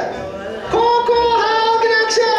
高校好，给大家。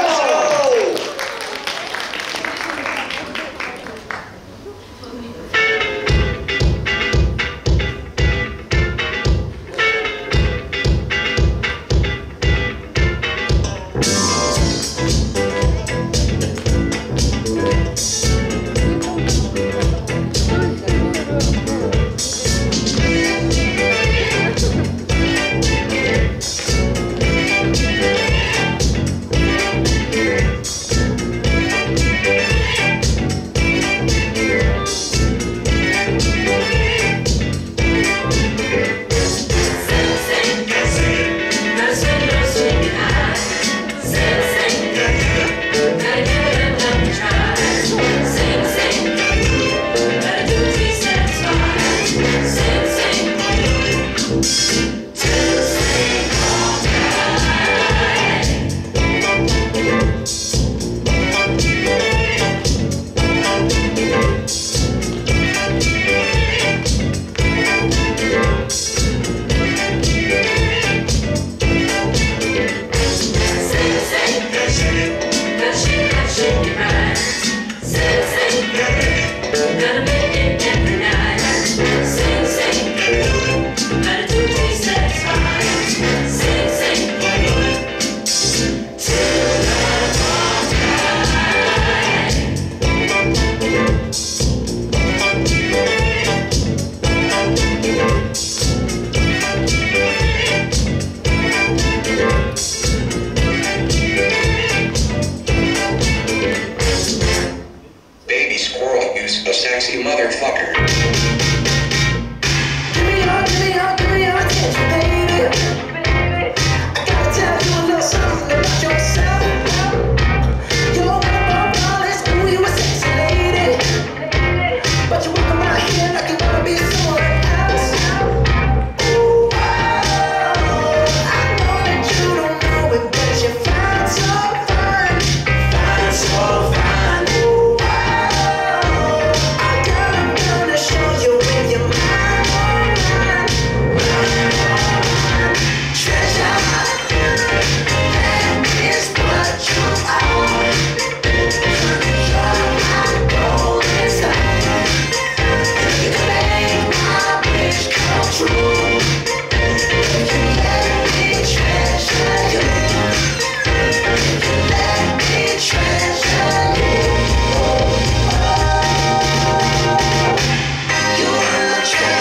A sexy motherfucker. Give me your attention, baby. I gotta tell you a little something about yourself. You're one of my flawless, ooh, you a sexy lady. But you walk around here like you wanna be someone else. Ooh, I know that you don't know it, but you find so fine, find so fine.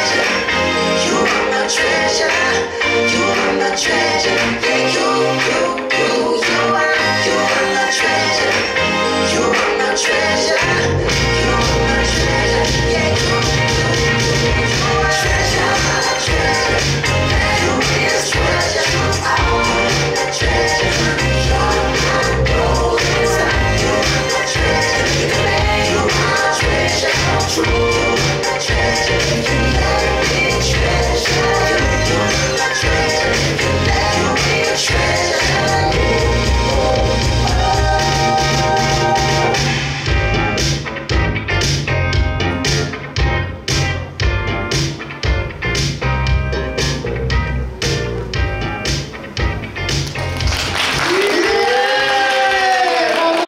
Treasure, yeah, you.